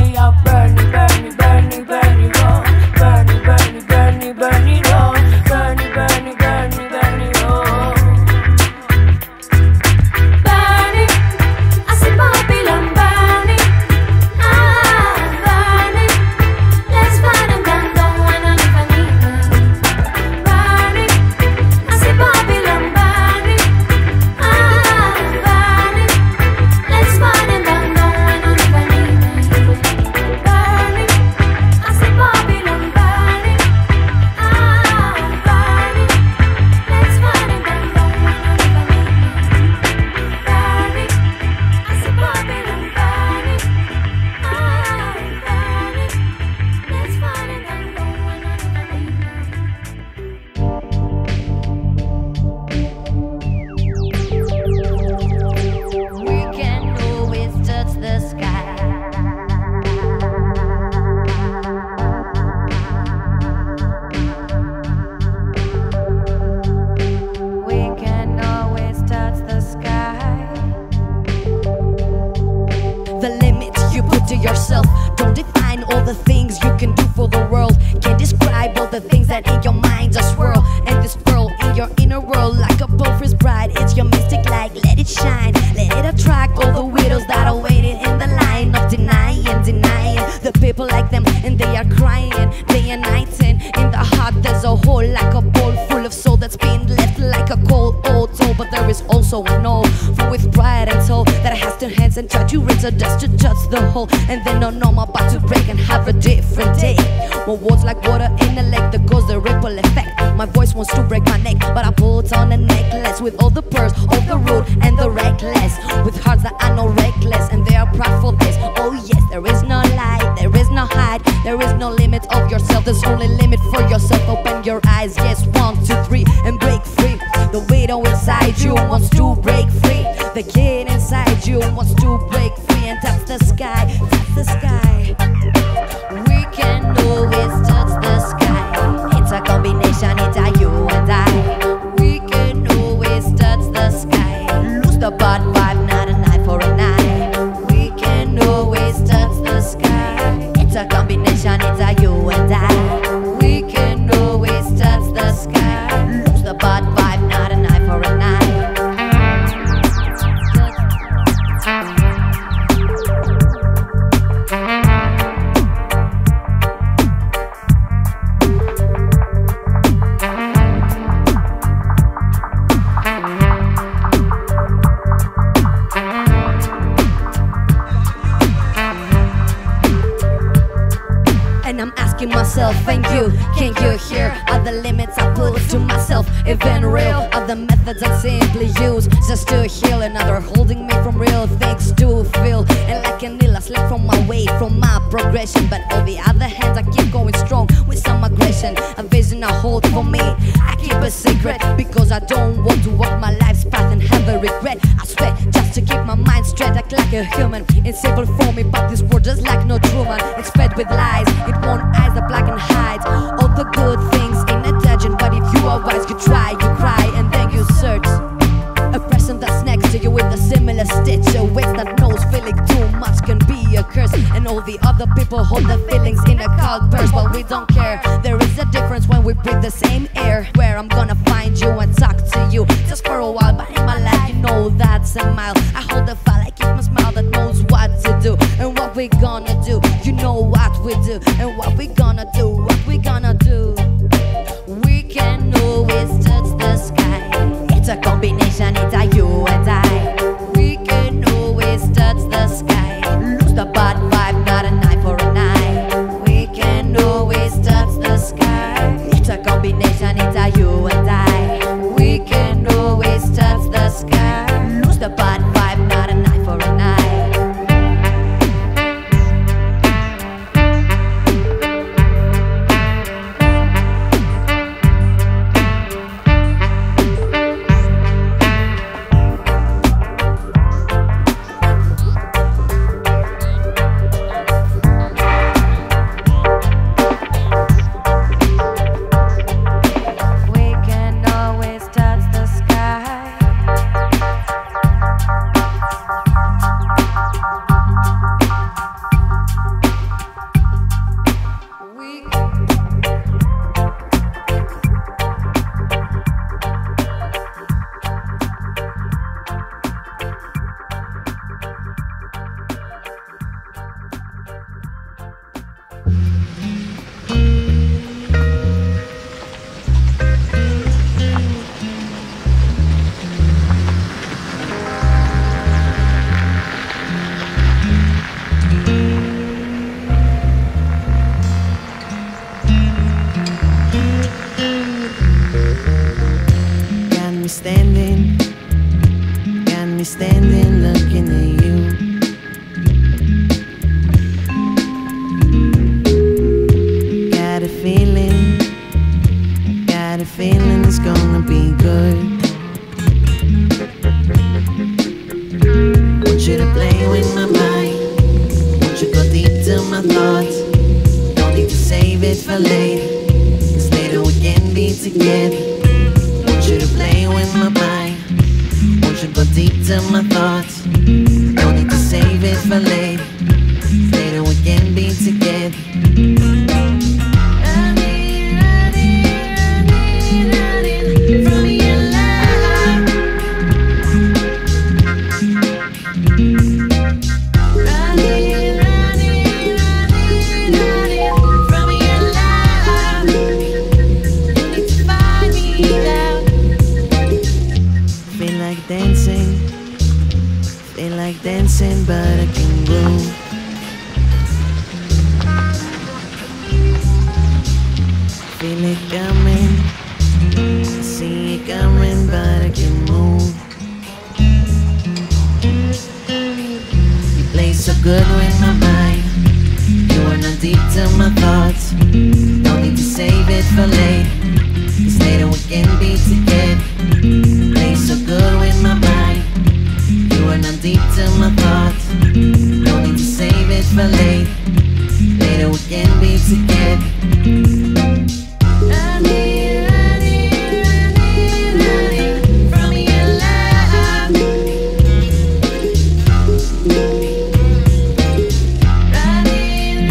we are burning, burning, burning, burning, oh. Burning, burning, burning, burning, oh. Burning, burning, burning, burning, oh. Burning, I see Babylon burning. Burning, let's burn them down, don't wanna live anymore. Burning, I see Babylon burning. Burning, let's burn them down, don't wanna live anymore. Burning, I see Babylon burning. Burning, let's burn them down, don't wanna live anymore. Burning, I see Babylon burning. Burning, let's burn them down, don't wanna live anymore. We can always touch the sky. We can always touch the sky. The limits you put to yourself don't define all the things you can do for the world. Can't describe all the things that in your mind just swirl. And this pearl in your inner world, like a Bofors bride, it's your mystic light. Let it shine, let it attract all the widows that are waiting in the line of denying the people like them, and they are crying day and night. And in the heart there's a hole, like a bowl full of soul that's been left like a cold old soul. But there is also an all for with pride and soul that has two hands and try to rinse the dust to touch the hole. And then no, I'm about to break and have a different day. More words like water in a lake that goes the ripple effect. My voice wants to break my neck, but I put on a necklace with all the pearls, all the rude and the reckless, with hearts that are not reckless and they are proud for this. Oh yes, there is no lie, there is no hide, there is no limit of yourself. There's only limit for yourself. Open your eyes, yes, 1, 2, 3, and break free. The widow inside you wants to break free. The kid inside you wants to break free. And that's the sky, that's the sky. We can always touch the sky. It's a combination, it's a you and I. We can always touch the sky. Lose the bad vibe, not an eye for an eye. We can always touch the sky. It's a combination, it's a you and I. We can always touch the sky. Lose the bad vibe, not an eye for an eye. And I'm asking myself, and you, can you hear? Are the limits I put to myself even real? Are the methods I simply use just to heal? Another holding me from real things to feel. And like an ill, I slip from my way, from my progression. But on the other hand, I keep going strong with some aggression. A vision I hold for me, I keep a secret, because I don't want to walk my life's path and have a regret. I swear, just to keep my mind straight, act like a human. It's simple for me, but this world just like no Truman. It's fed with lies, it won't eyes that black and hides all the good things in a dungeon. But if you are wise, you try, you cry, and then you search a person that's next to you with a similar stitch. A waste that knows feeling too much can be a curse. And all the other people hold their feelings in a cold purse, but we don't care. There is a difference when we breathe the same air. Where I'm gonna find you and talk to you just for a while, but in my life, you know that's a mile. I hold the file, I keep my smile that knows what to do and what we gonna do. You know what we do and what we gonna do, what we gonna do. We can always touch the sky. It's a combination, it's a you and I. We can always touch the sky. Lose the bad vibe, not an eye for an eye. We can always touch the sky. It's a combination, it's a you and I. We can always touch the sky. Lose the bad vibe, not an eye for an eye. standing looking at you. Got a feeling it's gonna be good. Want you to play with my mind, want you to go deep to my thoughts. Don't need to save it for later, 'cause later we can be together. Want you to play with my mind, want you to go deep to my thoughts. Don't need to save it for later, 'cause later we can be together. From your love, running from your love. You need to find me out. Feel like dancing, but I can move. Feel it coming, I see it coming, but I can move. You play so good with my mind, you are not deep to my thoughts. Don't need to save it for later, 'cause later we can be together. Play so good with my mind, you are not deep to my thoughts. Don't need to save it for later, later we can be together. From your love, running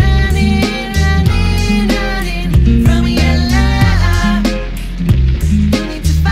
from your love. You need to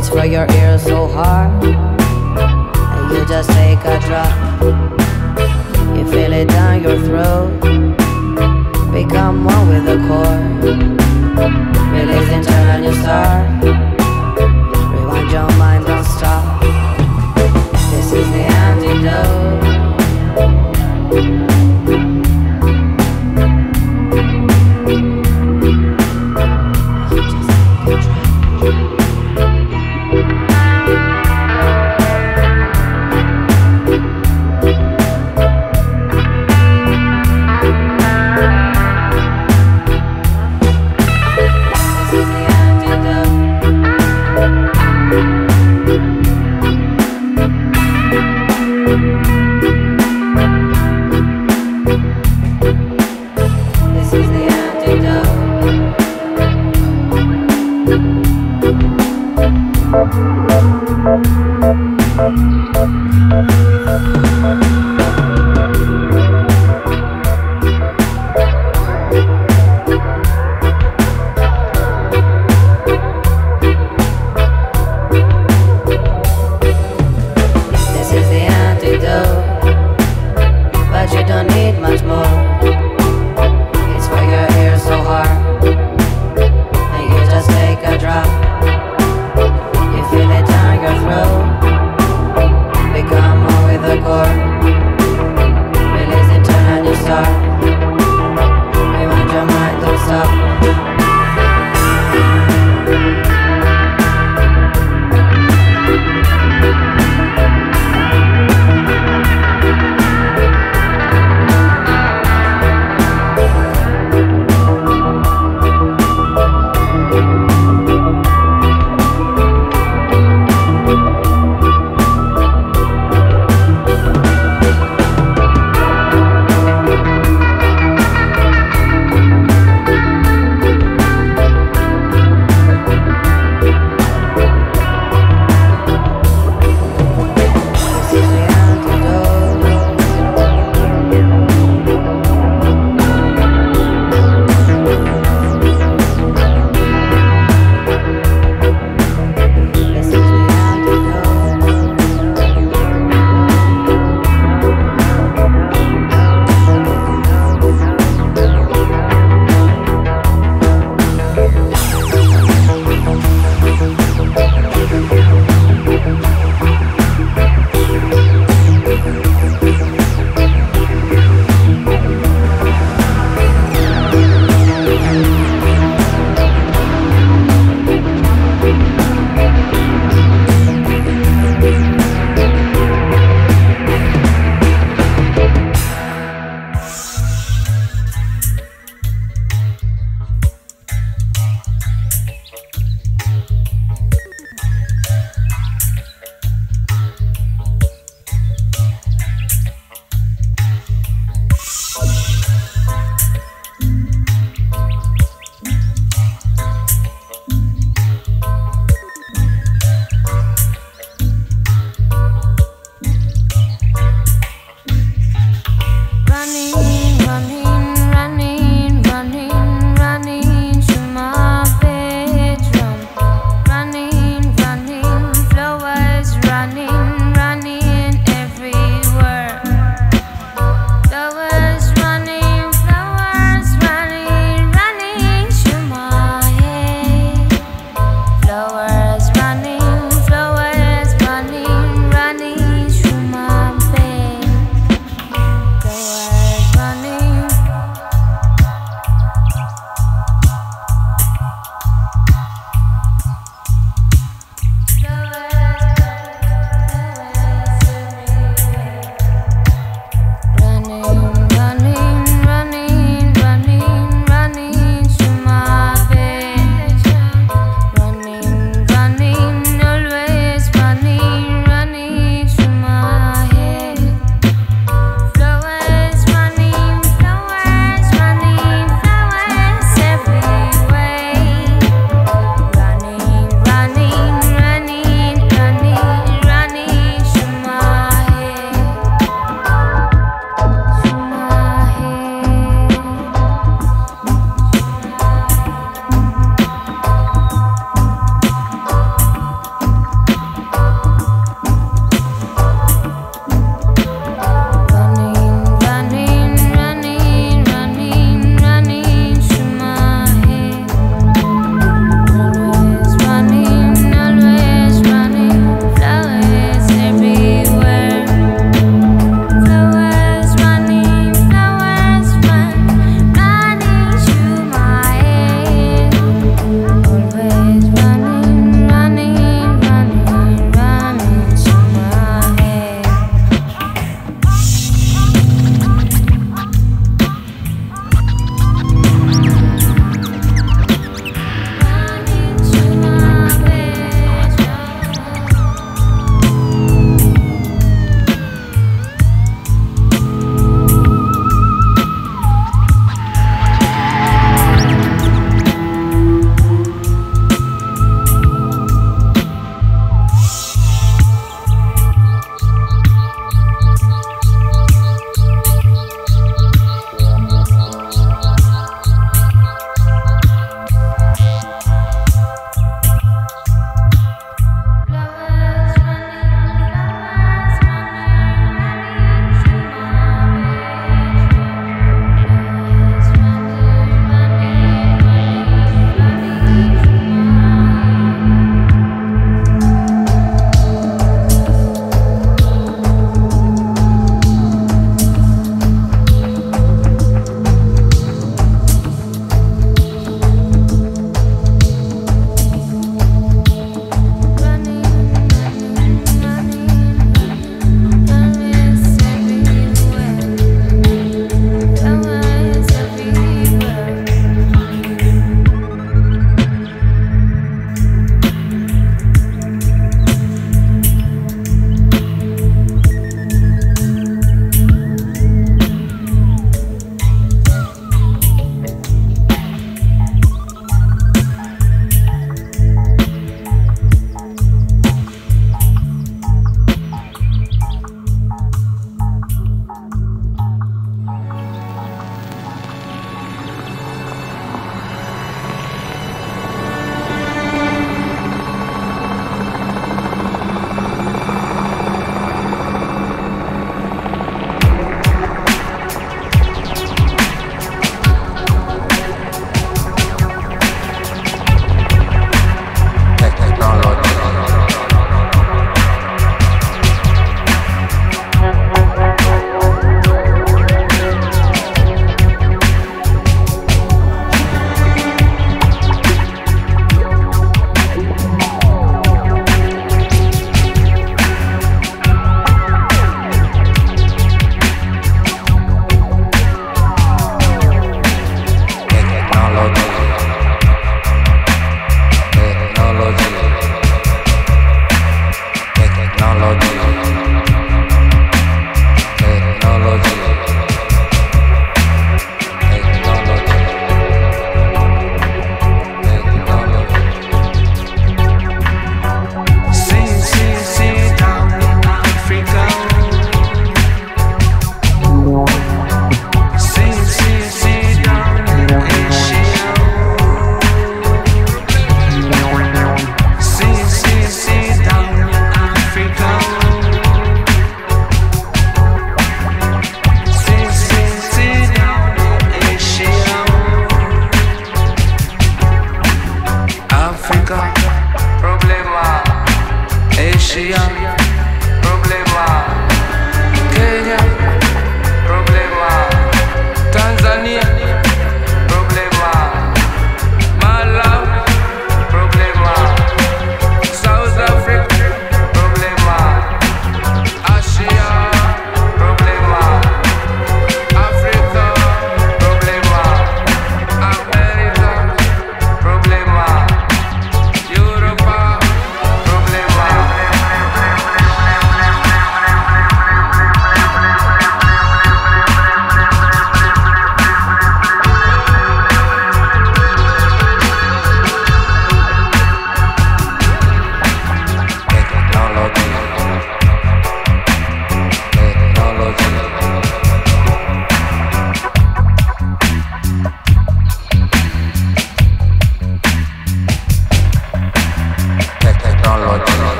It's for your ears so hard, and you just take a drop. You feel it down your throat, become one with the chord. Release and turn on your star. Rewind your mind, don't stop. This is the antidote. This is the antidote.